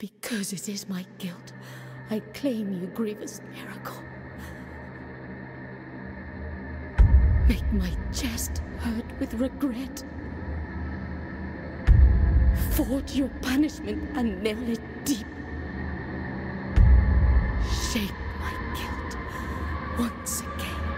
Because it is my guilt, I claim you, grievous miracle. Make my chest hurt with regret. Forge your punishment and nail it deep. Shape my guilt once again.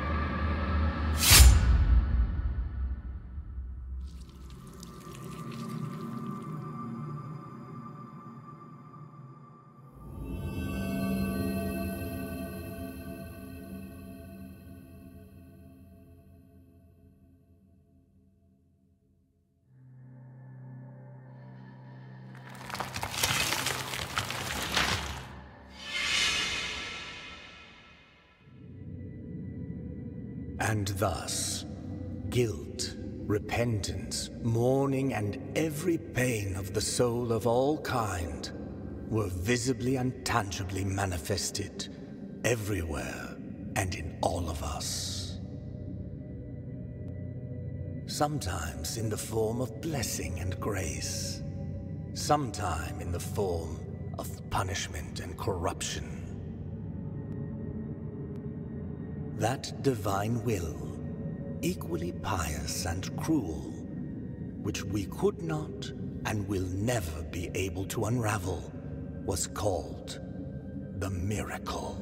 And thus, guilt, repentance, mourning, and every pain of the soul of all kind were visibly and tangibly manifested everywhere and in all of us. Sometimes in the form of blessing and grace, sometime in the form of punishment and corruption. That divine will, equally pious and cruel, which we could not and will never be able to unravel, was called the miracle.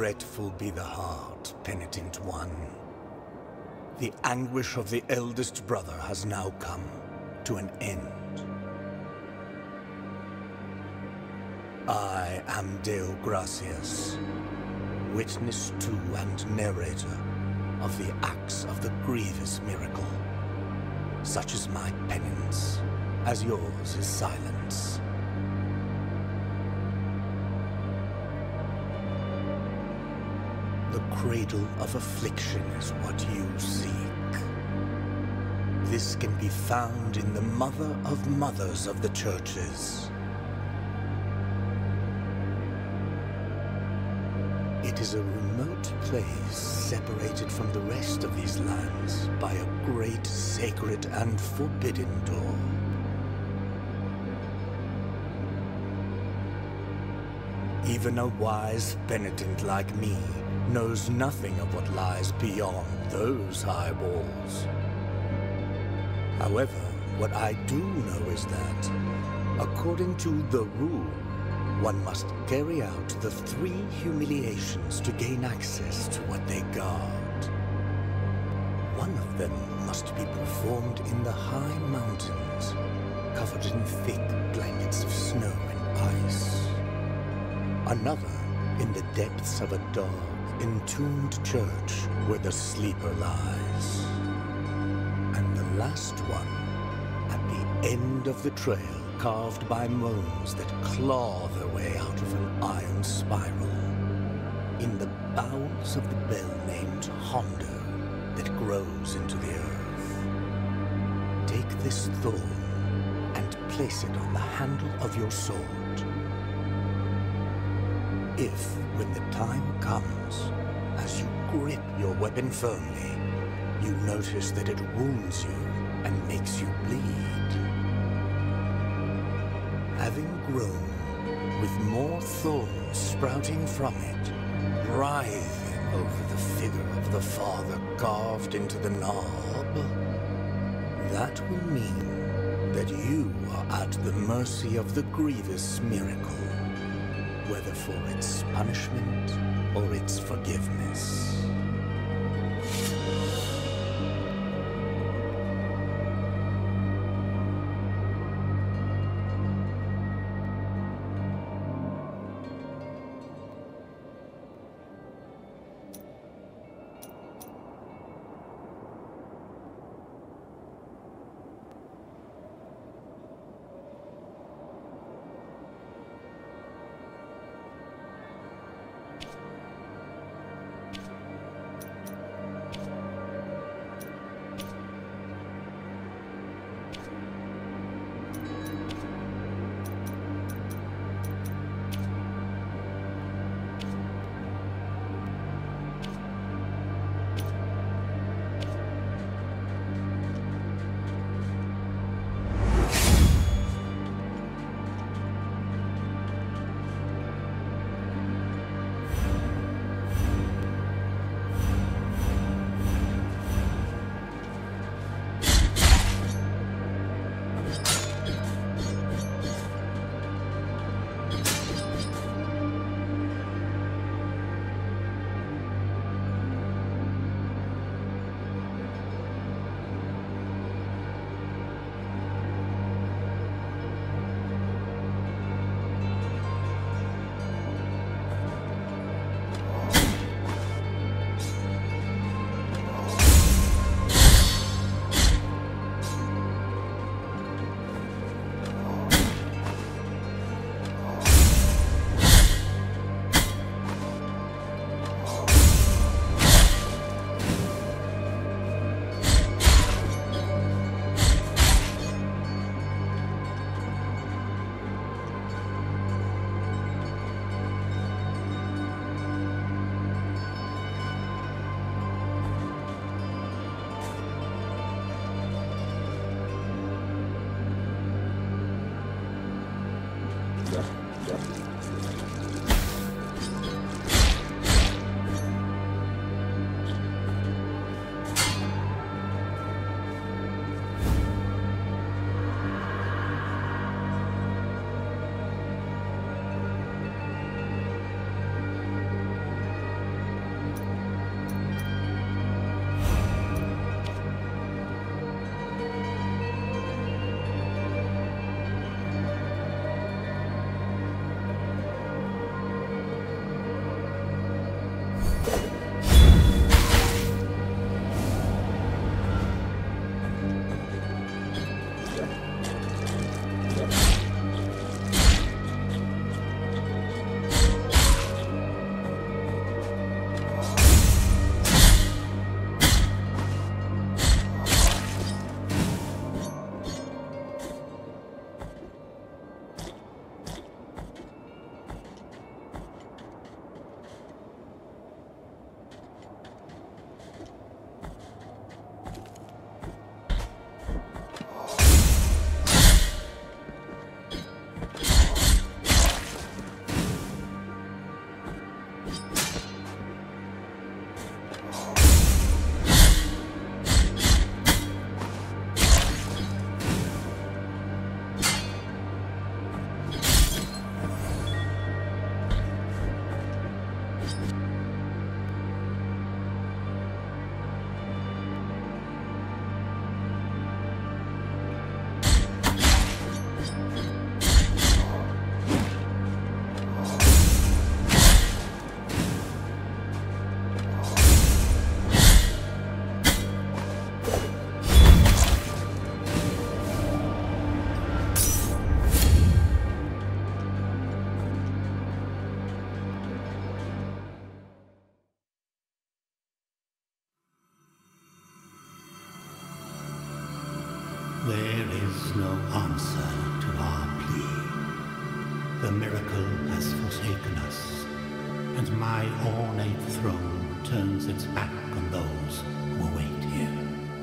Regretful be the heart, penitent one. The anguish of the eldest brother has now come to an end. I am Deo Gracias, witness to and narrator of the acts of the grievous miracle. Such is my penance, as yours is silence. The cradle of affliction is what you seek. This can be found in the Mother of Mothers of the Churches. It is a remote place separated from the rest of these lands by a great sacred and forbidden door. Even a wise penitent like me knows nothing of what lies beyond those high walls. However, what I do know is that, according to the rule, one must carry out the 3 humiliations to gain access to what they guard. One of them must be performed in the high mountains, covered in thick blankets of snow and ice. Another in the depths of a dark, entombed church where the sleeper lies. And the last one at the end of the trail, carved by moans that claw their way out of an iron spiral, in the bowels of the bell named Hondo that grows into the earth. Take this thorn and place it on the handle of your sword. If, when the time comes, as you grip your weapon firmly, you notice that it wounds you and makes you bleed, having grown, with more thorns sprouting from it, writhing over the figure of the Father carved into the knob, that will mean that you are at the mercy of the grievous miracle, whether for its punishment or its forgiveness. There is no answer to our plea. The miracle has forsaken us, and my ornate throne turns its back on those who await here.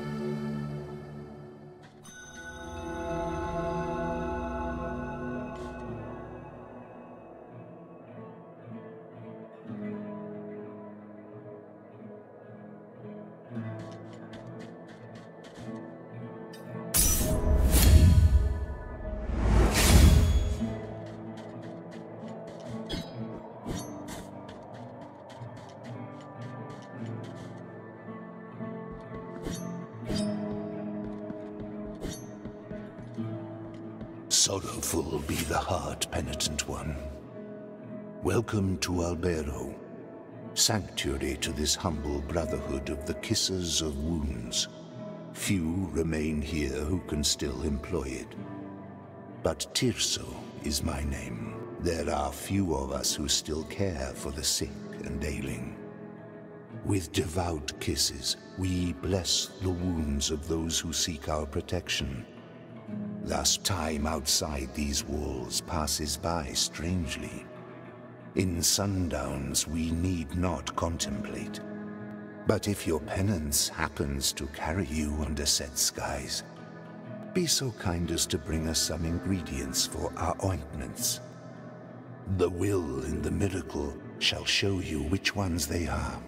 Sorrowful be the heart, penitent one. Welcome to Albero, sanctuary to this humble brotherhood of the Kissers of Wounds. Few remain here who can still employ it. But Tirso is my name. There are few of us who still care for the sick and ailing. With devout kisses, we bless the wounds of those who seek our protection. Thus time outside these walls passes by strangely. In sundowns we need not contemplate. But if your penance happens to carry you under set skies, be so kind as to bring us some ingredients for our ointments. The will in the miracle shall show you which ones they are.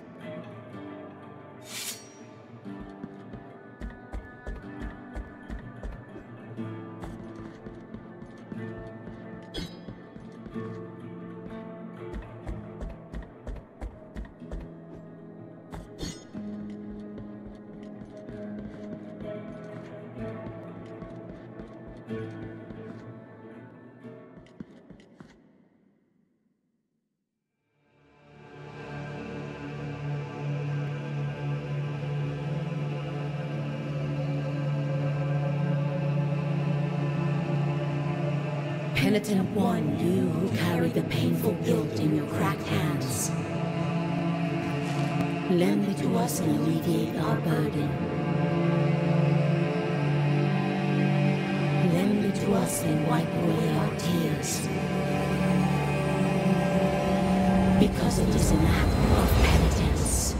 Penitent one, you who carry the painful guilt in your cracked hands, lend it to us and alleviate our burden. Lend it to us and wipe away our tears. Because it is an act of penitence.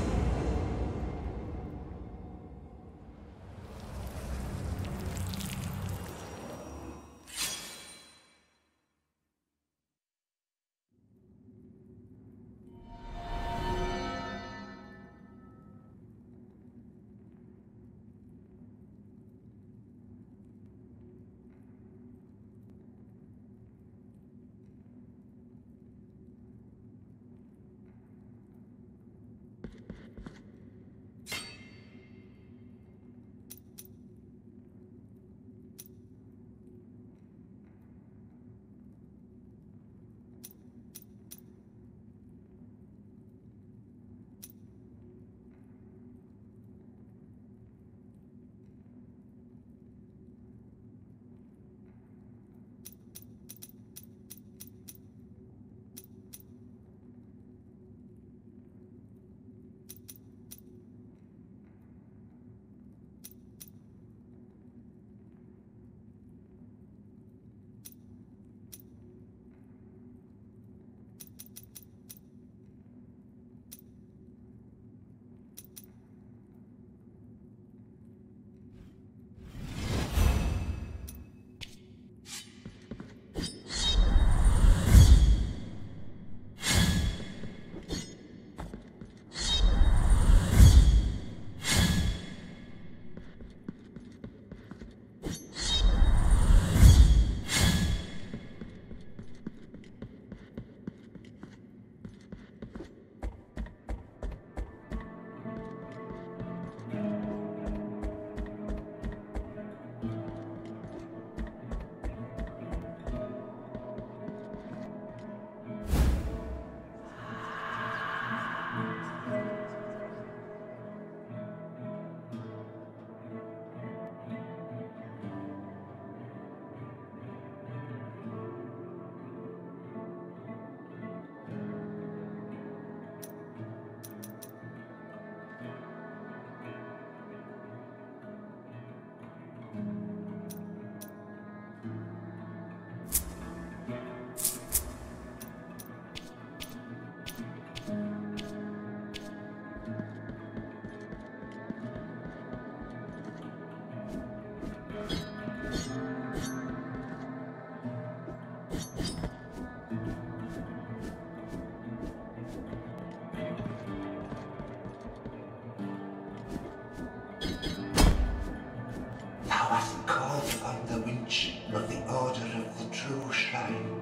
call upon the winch of the Order of the True Shrine.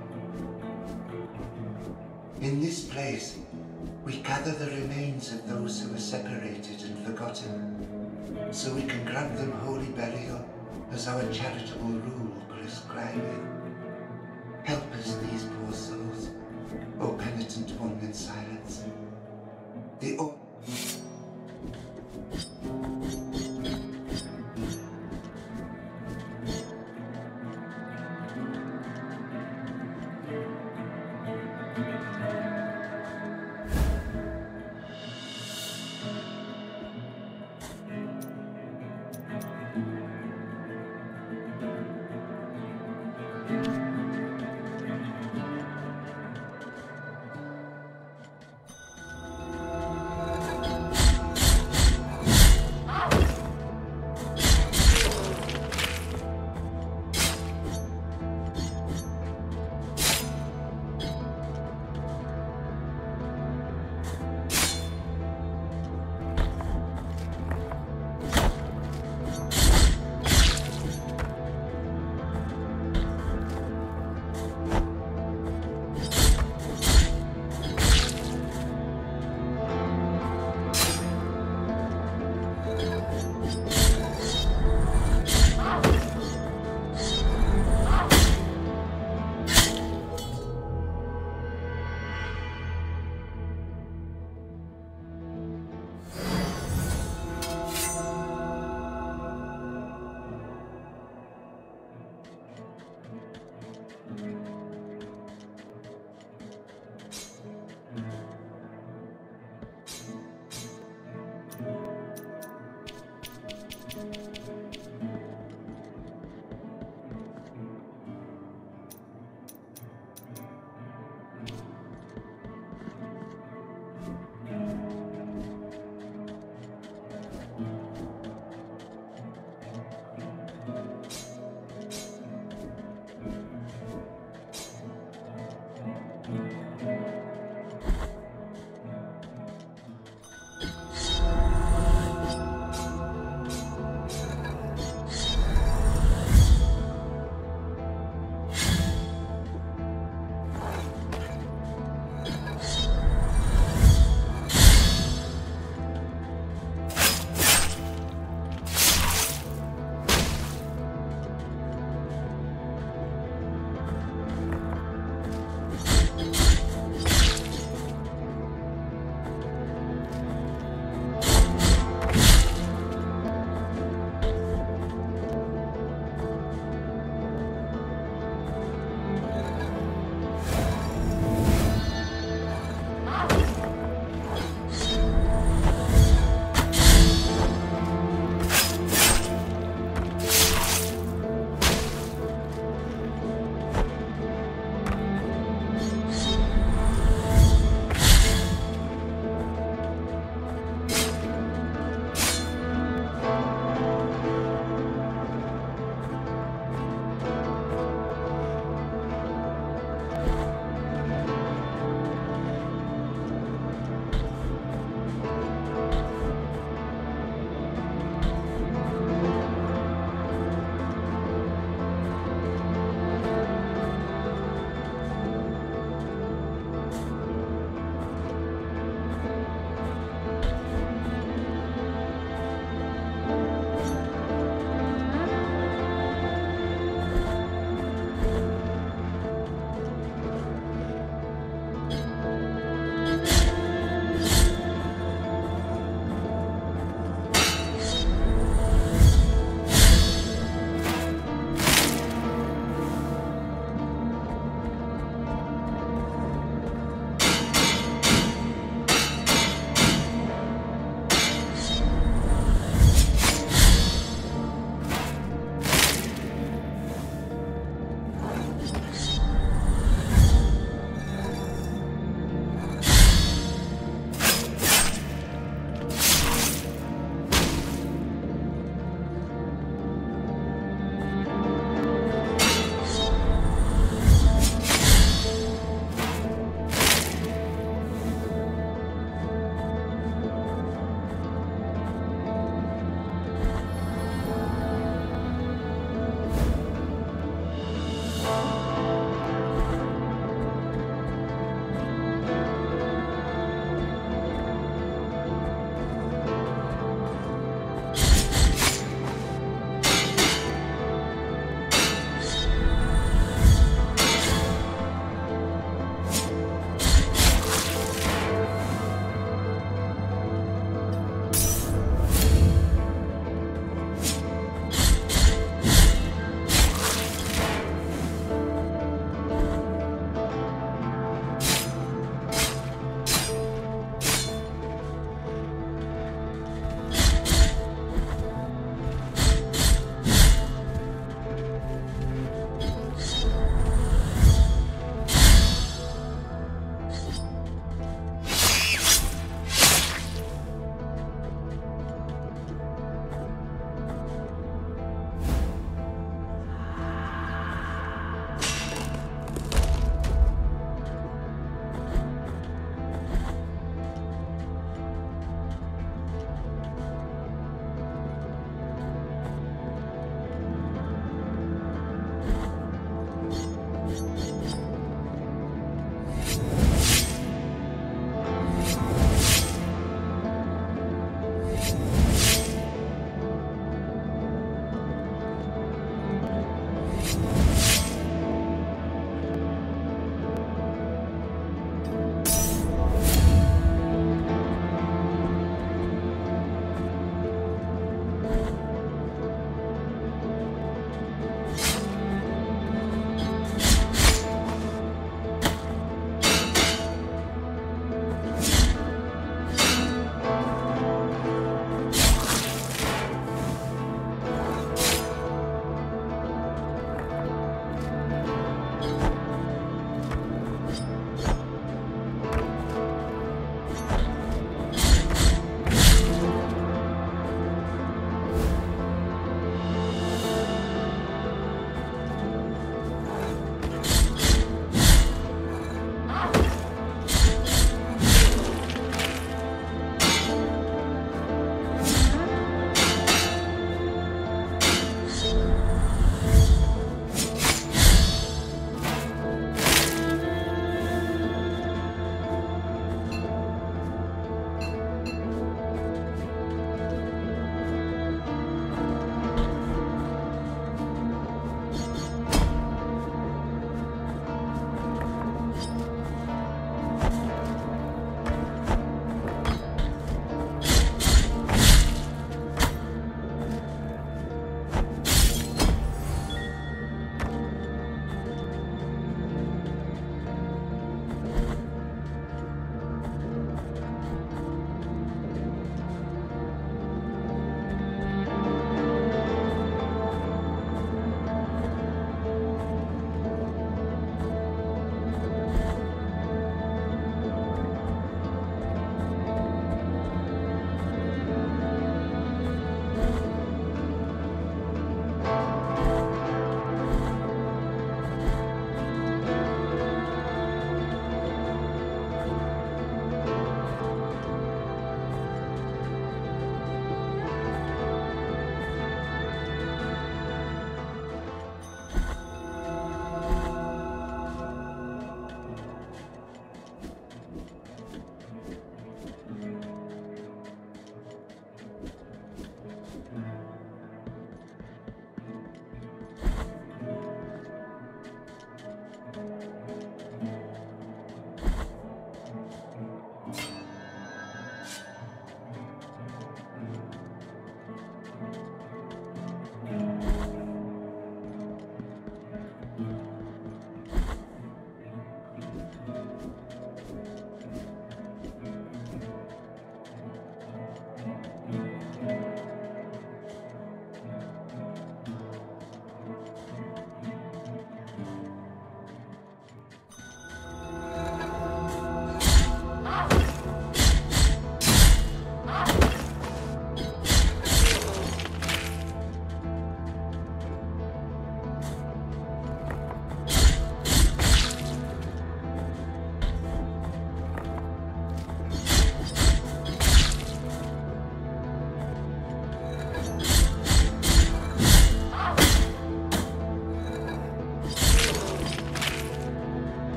In this place, we gather the remains of those who were separated and forgotten, so we can grant them holy burial as our charitable rule prescribeth. Help us, these poor souls, O penitent one in silence.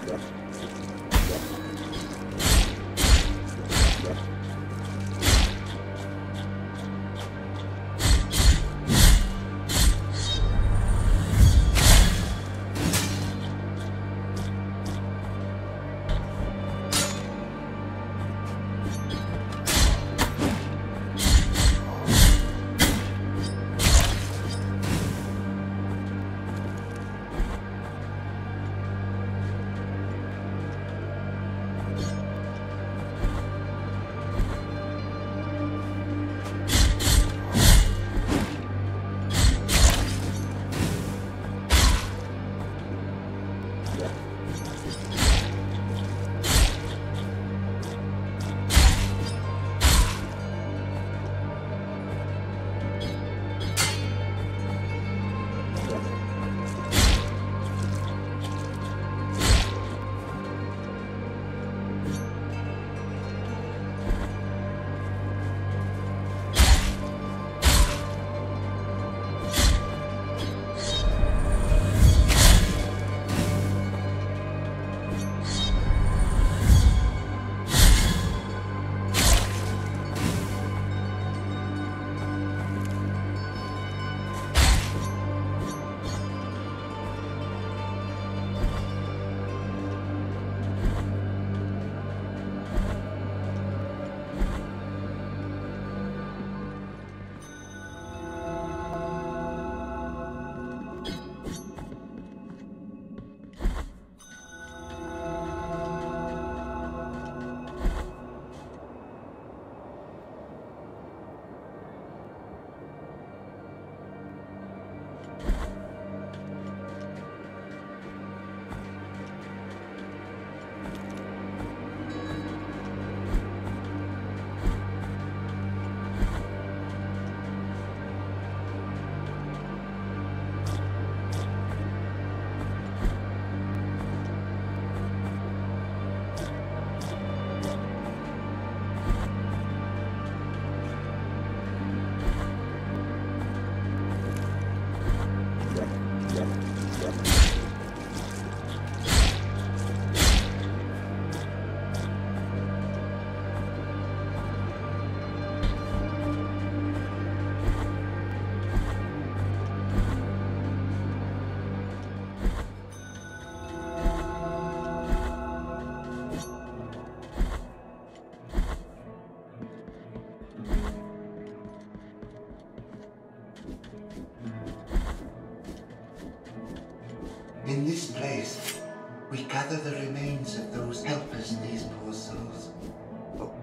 In this place, we gather the remains of those helpers, these poor souls. Oh.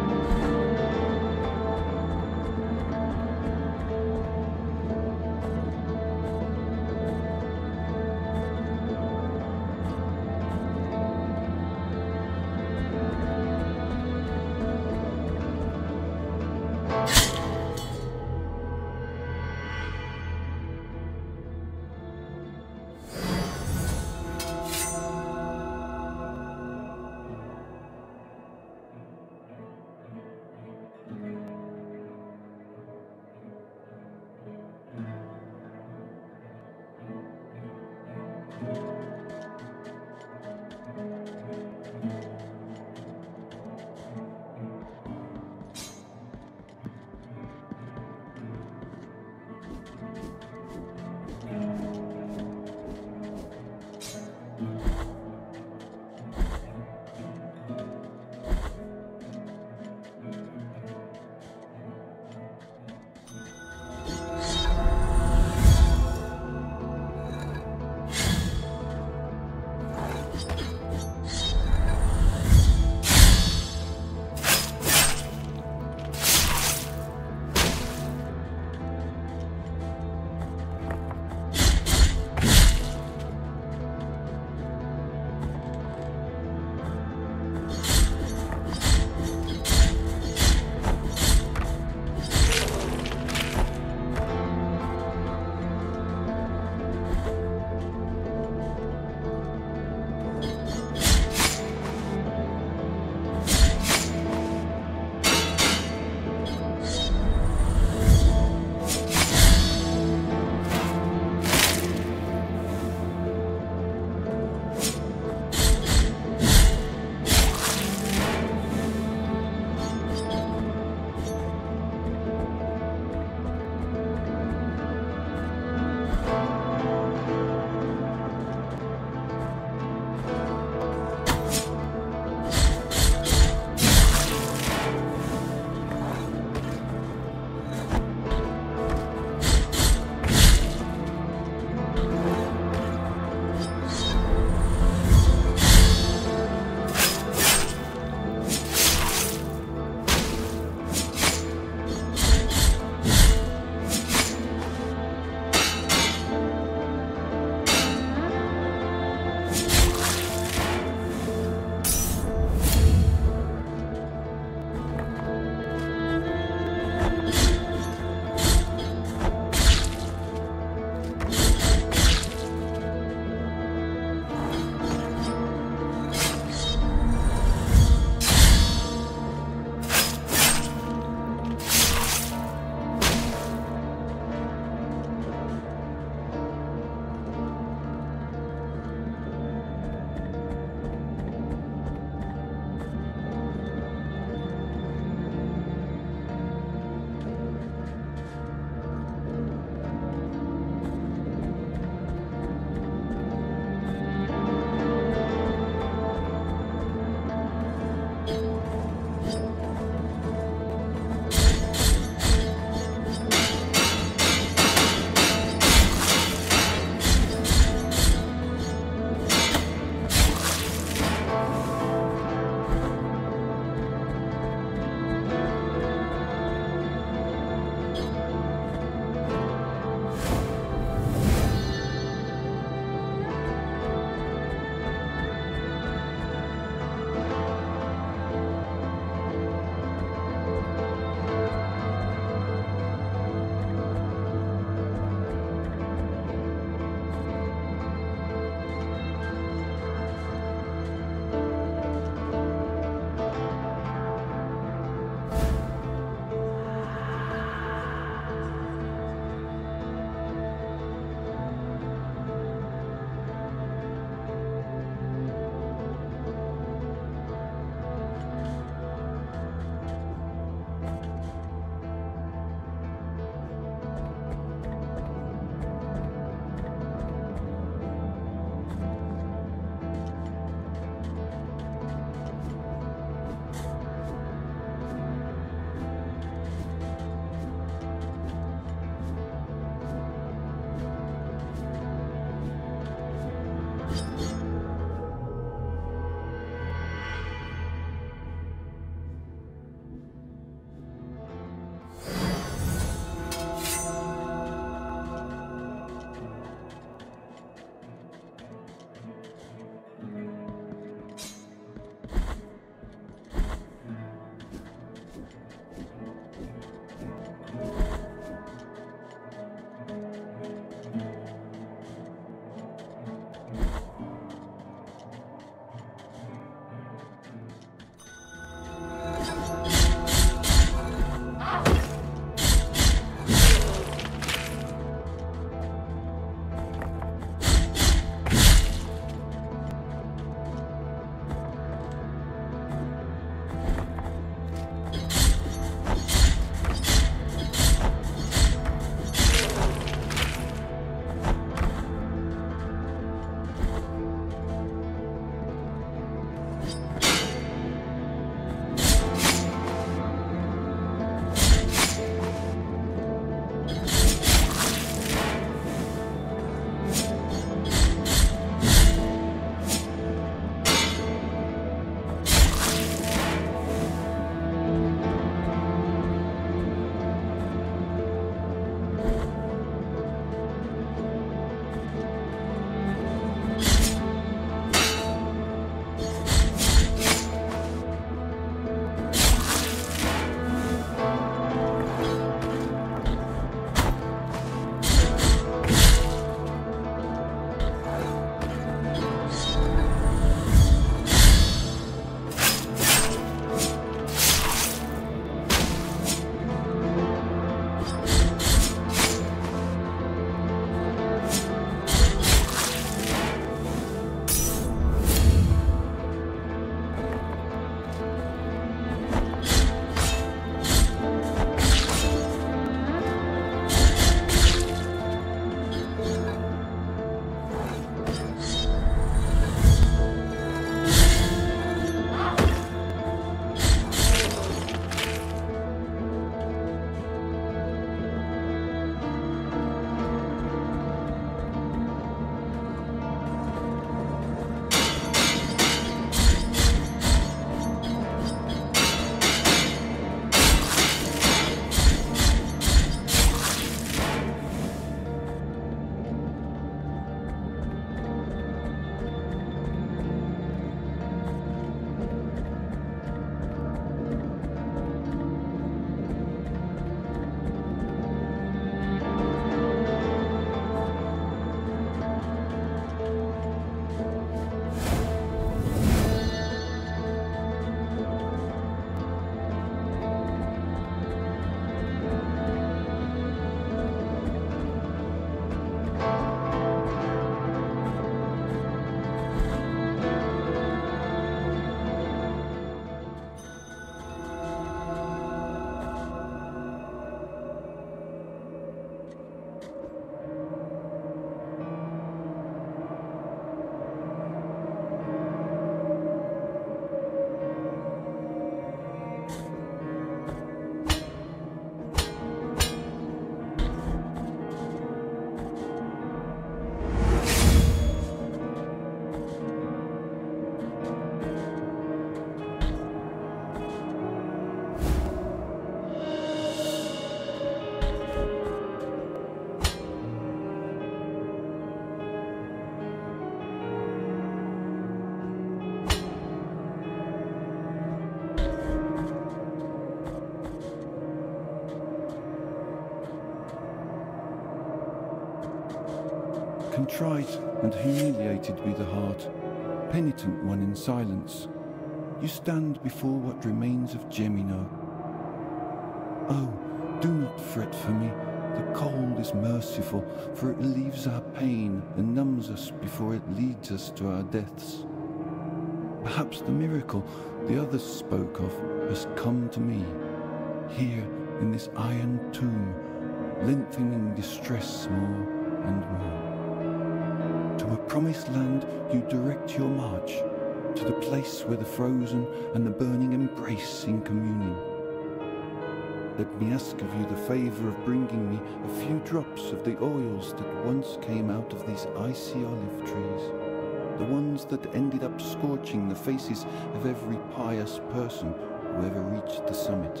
contrite and humiliated be the heart, penitent one in silence, you stand before what remains of Gemino. Oh, do not fret for me. The cold is merciful, for it relieves our pain and numbs us before it leads us to our deaths. Perhaps the miracle the others spoke of has come to me, here in this iron tomb, lengthening distress more and more. To a promised land you direct your march, to the place where the frozen and the burning embrace in communion. Let me ask of you the favour of bringing me a few drops of the oils that once came out of these icy olive trees, the ones that ended up scorching the faces of every pious person who ever reached the summit.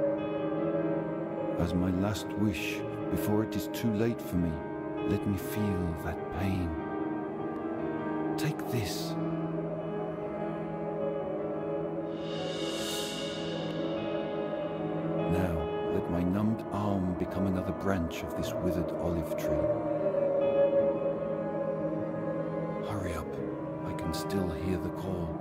As my last wish, before it is too late for me, let me feel that pain. Take this. Now, let my numbed arm become another branch of this withered olive tree. Hurry up, I can still hear the call.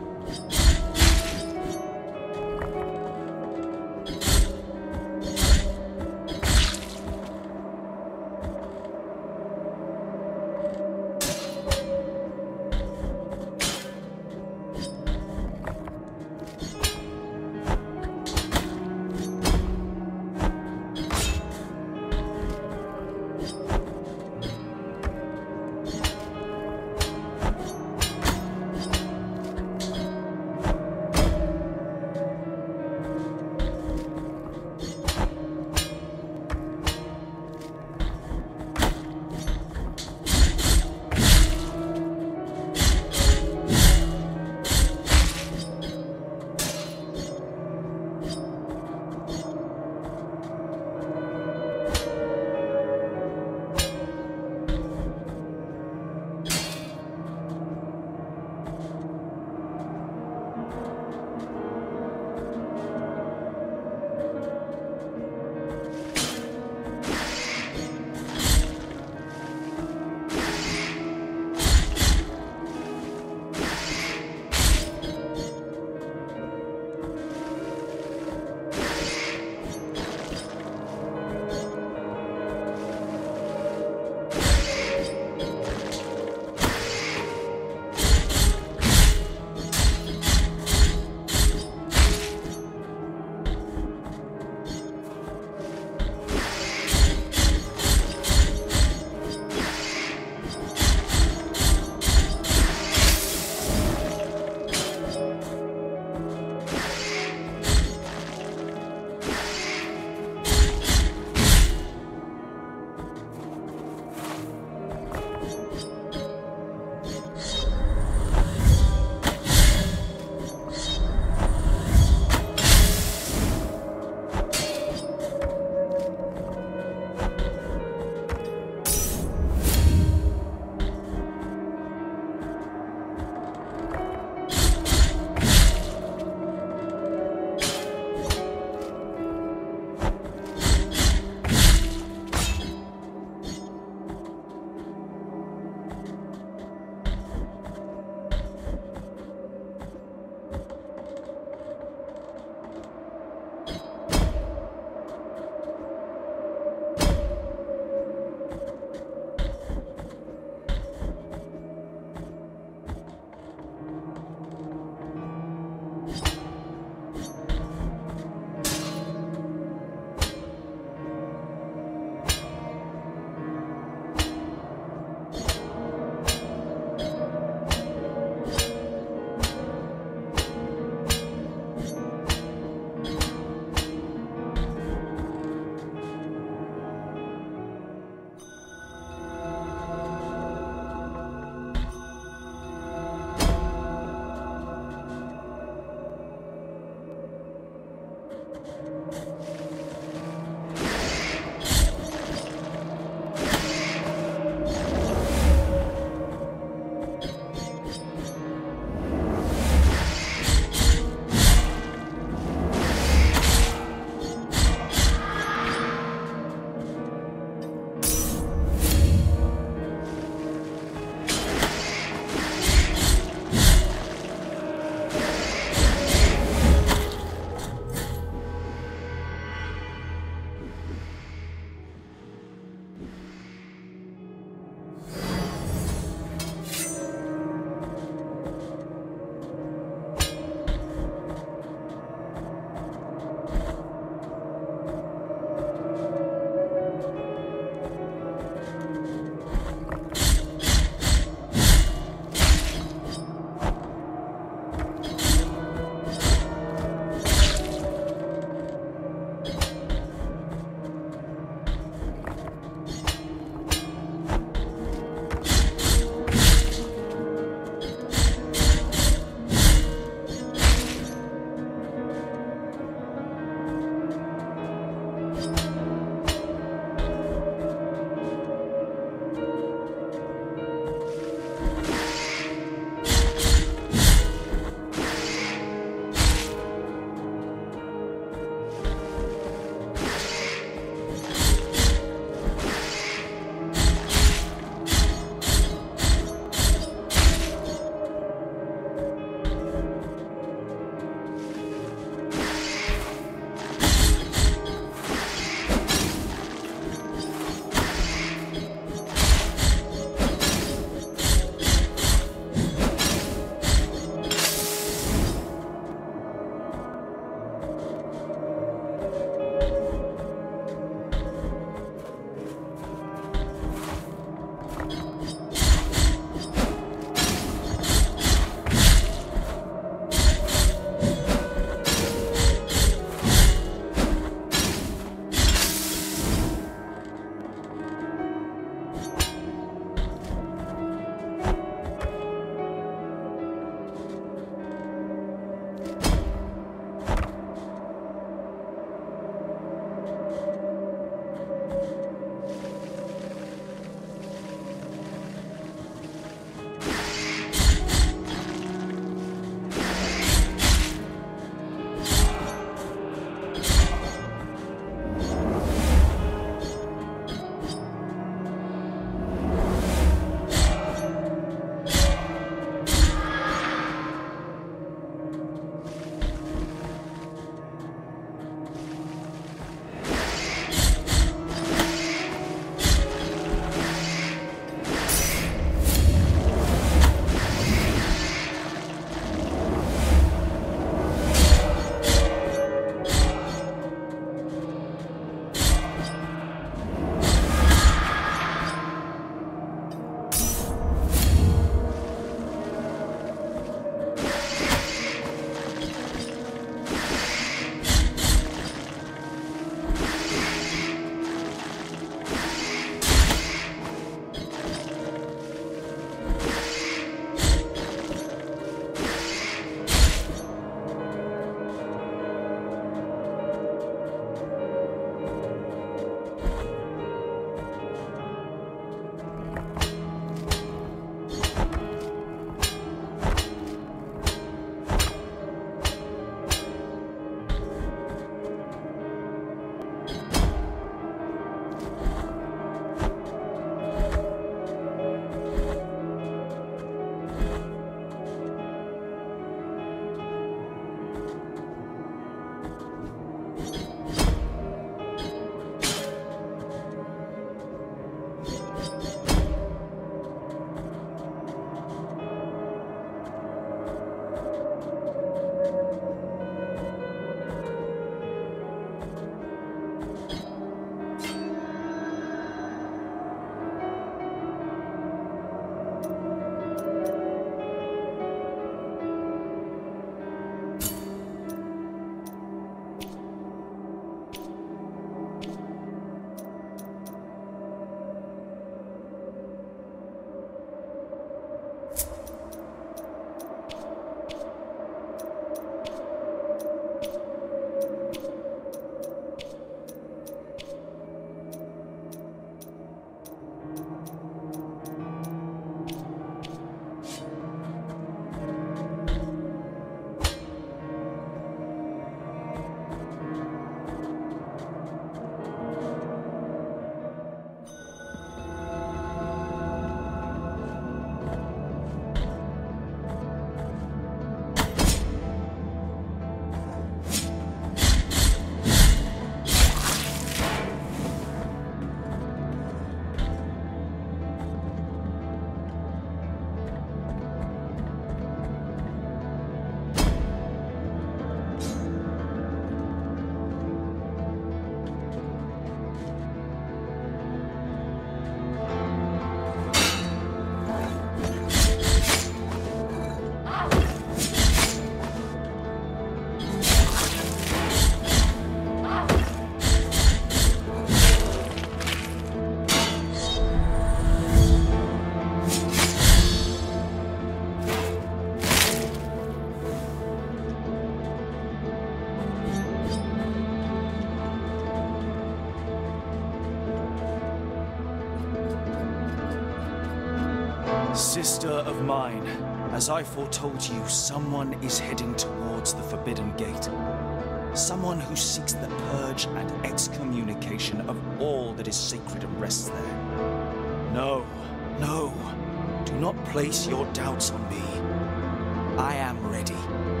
Sister of mine, as I foretold you, someone is heading towards the Forbidden Gate. Someone who seeks the purge and excommunication of all that is sacred and rests there. No, no, do not place your doubts on me. I am ready.